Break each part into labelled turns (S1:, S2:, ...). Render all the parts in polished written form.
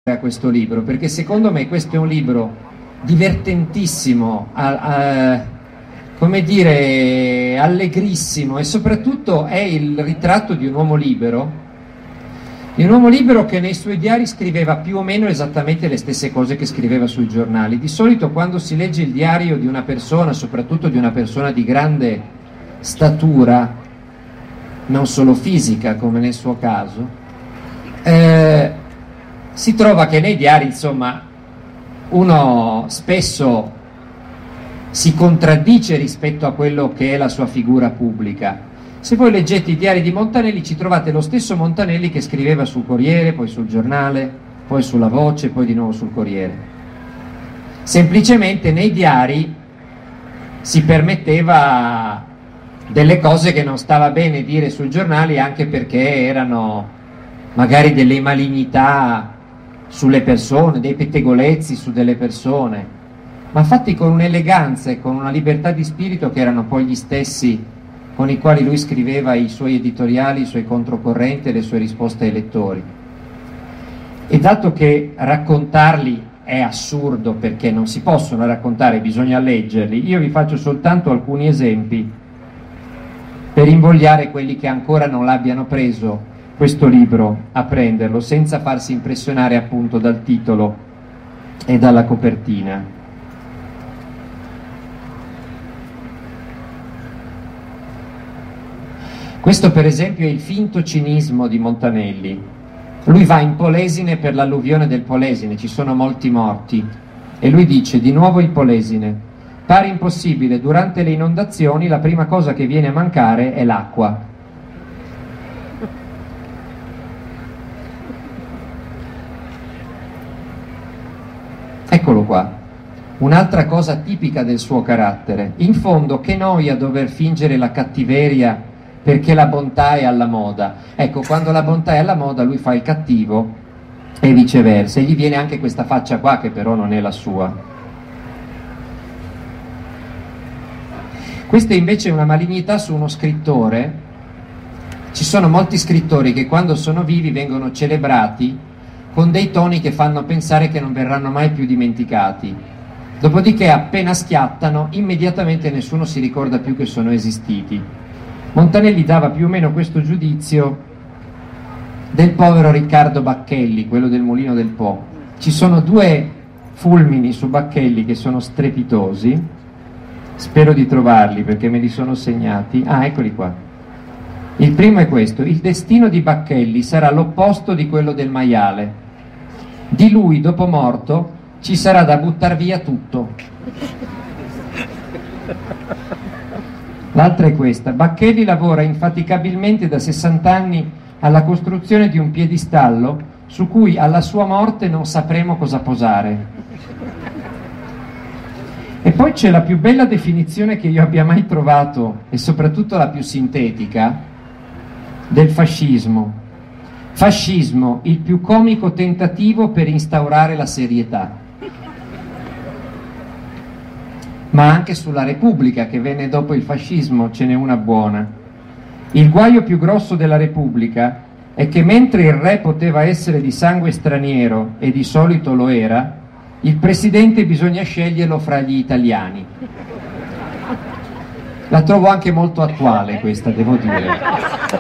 S1: a questo libro, perché secondo me questo è un libro divertentissimo, come dire, allegrissimo, e soprattutto è il ritratto di un uomo libero che nei suoi diari scriveva più o meno esattamente le stesse cose che scriveva sui giornali. Di solito quando si legge il diario di una persona, soprattutto di una persona di grande statura, non solo fisica come nel suo caso, si trova che nei diari, insomma, uno spesso si contraddice rispetto a quello che è la sua figura pubblica. Se voi leggete i diari di Montanelli ci trovate lo stesso Montanelli che scriveva sul Corriere, poi sul Giornale, poi sulla Voce, poi di nuovo sul Corriere. Semplicemente nei diari si permetteva delle cose che non stava bene dire sui giornali, anche perché erano magari delle malignità sulle persone, dei pettegolezzi su delle persone, ma fatti con un'eleganza e con una libertà di spirito che erano poi gli stessi con i quali lui scriveva i suoi editoriali, i suoi controcorrente e le sue risposte ai lettori. E dato che raccontarli è assurdo perché non si possono raccontare, bisogna leggerli, io vi faccio soltanto alcuni esempi per invogliare quelli che ancora non l'abbiano preso questo libro a prenderlo, senza farsi impressionare appunto dal titolo e dalla copertina. Questo per esempio è il finto cinismo di Montanelli. Lui va in Polesine per l'alluvione del Polesine, ci sono molti morti, e lui dice: di nuovo il Polesine, pare impossibile, durante le inondazioni la prima cosa che viene a mancare è l'acqua. Eccolo qua, un'altra cosa tipica del suo carattere. In fondo, che noia dover fingere la cattiveria perché la bontà è alla moda. Ecco, quando la bontà è alla moda lui fa il cattivo e viceversa, e gli viene anche questa faccia qua che però non è la sua. Questa invece è una malignità su uno scrittore. Ci sono molti scrittori che quando sono vivi vengono celebrati con dei toni che fanno pensare che non verranno mai più dimenticati. Dopodiché, appena schiattano, immediatamente nessuno si ricorda più che sono esistiti. Montanelli dava più o meno questo giudizio del povero Riccardo Bacchelli, quello del Mulino del Po. Ci sono due fulmini su Bacchelli che sono strepitosi, spero di trovarli perché me li sono segnati. Ah, eccoli qua. Il primo è questo: il destino di Bacchelli sarà l'opposto di quello del maiale. Di lui, dopo morto, ci sarà da buttar via tutto. L'altra è questa: Bacchelli lavora infaticabilmente da 60 anni alla costruzione di un piedistallo su cui alla sua morte non sapremo cosa posare. E poi c'è la più bella definizione che io abbia mai trovato, e soprattutto la più sintetica, del fascismo. Fascismo, il più comico tentativo per instaurare la serietà. Ma anche sulla Repubblica, che venne dopo il fascismo, ce n'è una buona. Il guaio più grosso della Repubblica è che mentre il re poteva essere di sangue straniero, e di solito lo era, il presidente bisogna sceglierlo fra gli italiani. La trovo anche molto attuale questa, devo dire.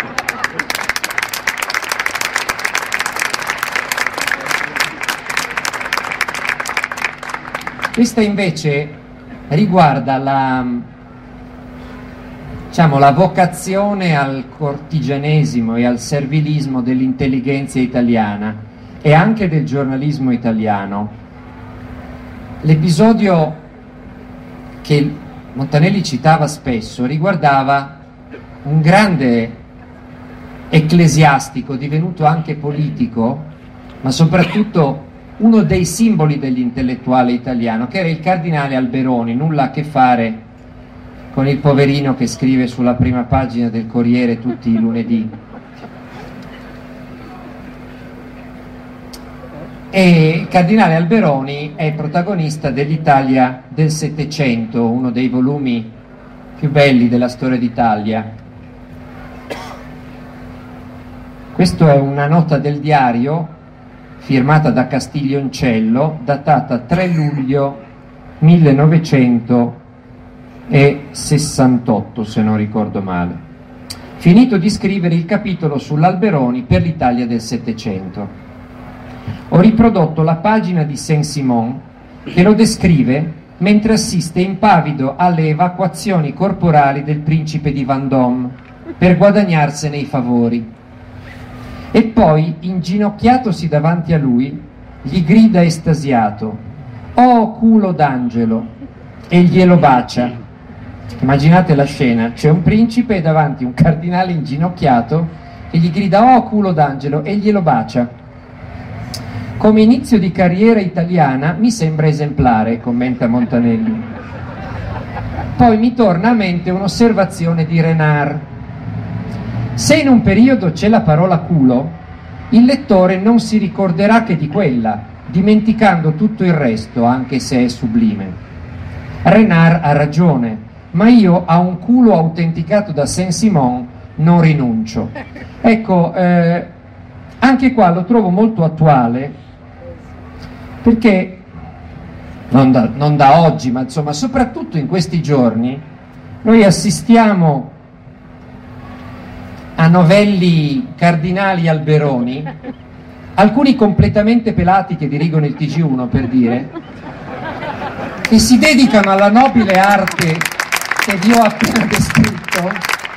S1: Questa invece riguarda la vocazione al cortigianesimo e al servilismo dell'intelligenza italiana e anche del giornalismo italiano. L'episodio che Montanelli citava spesso riguardava un grande ecclesiastico divenuto anche politico, ma soprattutto uno dei simboli dell'intellettuale italiano, che era il cardinale Alberoni, nulla a che fare con il poverino che scrive sulla prima pagina del Corriere tutti i lunedì. E il cardinale Alberoni è protagonista dell'Italia del Settecento, uno dei volumi più belli della storia d'Italia. Questa è una nota del diario firmata da Castiglioncello, datata 3 luglio 1968, se non ricordo male. Finito di scrivere il capitolo sull'Alberoni per l'Italia del Settecento. Ho riprodotto la pagina di Saint-Simon che lo descrive mentre assiste impavido alle evacuazioni corporali del principe di Vendôme per guadagnarsene i favori. E poi, inginocchiatosi davanti a lui, gli grida estasiato: «Oh culo d'angelo!» e glielo bacia. Immaginate la scena, c'è un principe e davanti un cardinale inginocchiato che gli grida «Oh culo d'angelo!» e glielo bacia. Come inizio di carriera italiana mi sembra esemplare, commenta Montanelli. Poi mi torna a mente un'osservazione di Renard. Se in un periodo c'è la parola culo, il lettore non si ricorderà che di quella, dimenticando tutto il resto, anche se è sublime. Renard ha ragione, ma io a un culo autenticato da Saint-Simon non rinuncio. Ecco, anche qua lo trovo molto attuale, perché non da oggi, ma insomma soprattutto in questi giorni noi assistiamo a novelli cardinali Alberoni, alcuni completamente pelati che dirigono il TG1, per dire, che si dedicano alla nobile arte che vi ho appena descritto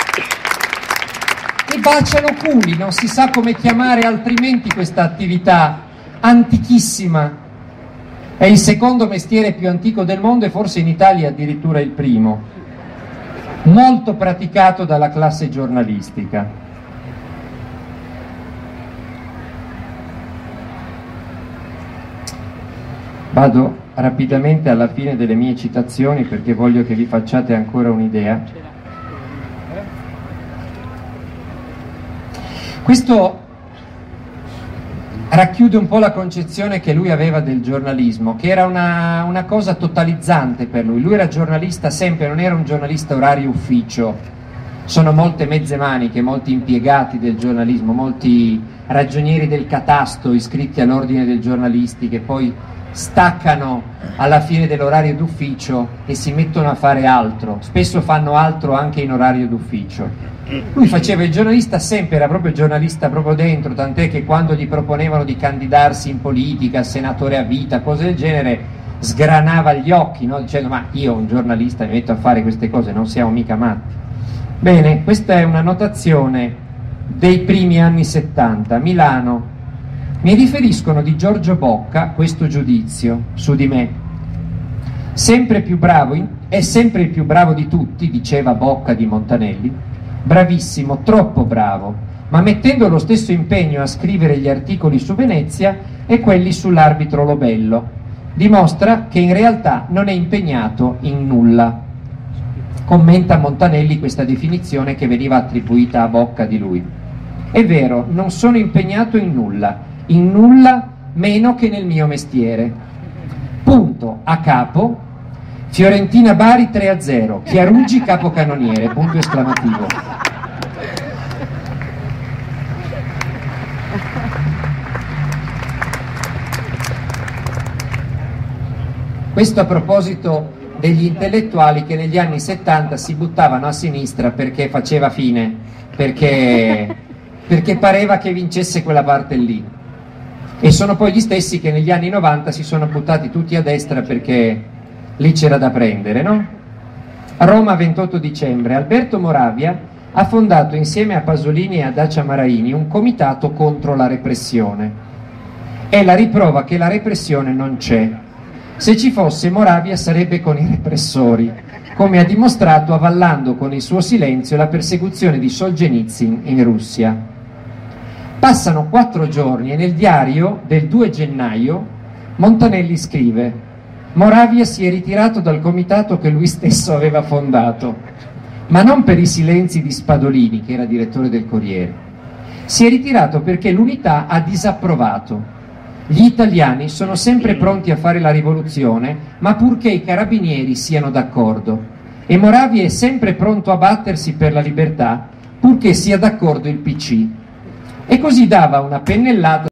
S1: e baciano culi, non si sa come chiamare altrimenti questa attività antichissima. È il secondo mestiere più antico del mondo e forse in Italia addirittura il primo, molto praticato dalla classe giornalistica. Vado rapidamente alla fine delle mie citazioni perché voglio che vi facciate ancora un'idea. Questo racchiude un po' la concezione che lui aveva del giornalismo, che era una cosa totalizzante per lui. Lui era giornalista sempre, non era un giornalista orario ufficio. Sono molte mezze maniche, molti impiegati del giornalismo, molti ragionieri del catasto iscritti all'ordine dei giornalisti che poi staccano alla fine dell'orario d'ufficio e si mettono a fare altro. Spesso fanno altro anche in orario d'ufficio. Lui faceva il giornalista sempre, era proprio giornalista proprio dentro, tant'è che quando gli proponevano di candidarsi in politica, senatore a vita, cose del genere, sgranava gli occhi, no? Dicendo: ma io un giornalista mi metto a fare queste cose, non siamo mica matti. Bene, questa è una notazione dei primi anni 70, Milano. Mi riferiscono di Giorgio Bocca questo giudizio su di me: sempre più bravo, è sempre il più bravo di tutti, diceva Bocca di Montanelli, bravissimo, troppo bravo, ma mettendo lo stesso impegno a scrivere gli articoli su Venezia e quelli sull'arbitro Lobello, dimostra che in realtà non è impegnato in nulla. Commenta Montanelli questa definizione che veniva attribuita a Bocca di lui. È vero, non sono impegnato in nulla meno che nel mio mestiere. Punto a capo. Fiorentina Bari 3-0, Chiarugi capocannoniere, punto esclamativo. Questo a proposito degli intellettuali che negli anni 70 si buttavano a sinistra perché faceva fine, perché pareva che vincesse quella parte lì. E sono poi gli stessi che negli anni 90 si sono buttati tutti a destra perché lì c'era da prendere, no? A Roma, 28 dicembre, Alberto Moravia ha fondato insieme a Pasolini e a Dacia Maraini un comitato contro la repressione. È la riprova che la repressione non c'è. Se ci fosse, Moravia sarebbe con i repressori, come ha dimostrato avallando con il suo silenzio la persecuzione di Solzhenitsyn in Russia. Passano 4 giorni e nel diario del 2 gennaio Montanelli scrive: Moravia si è ritirato dal comitato che lui stesso aveva fondato, ma non per i silenzi di Spadolini, che era direttore del Corriere. Si è ritirato perché l'Unità ha disapprovato. Gli italiani sono sempre pronti a fare la rivoluzione, ma purché i carabinieri siano d'accordo. E Moravia è sempre pronto a battersi per la libertà, purché sia d'accordo il PC. E così dava una pennellata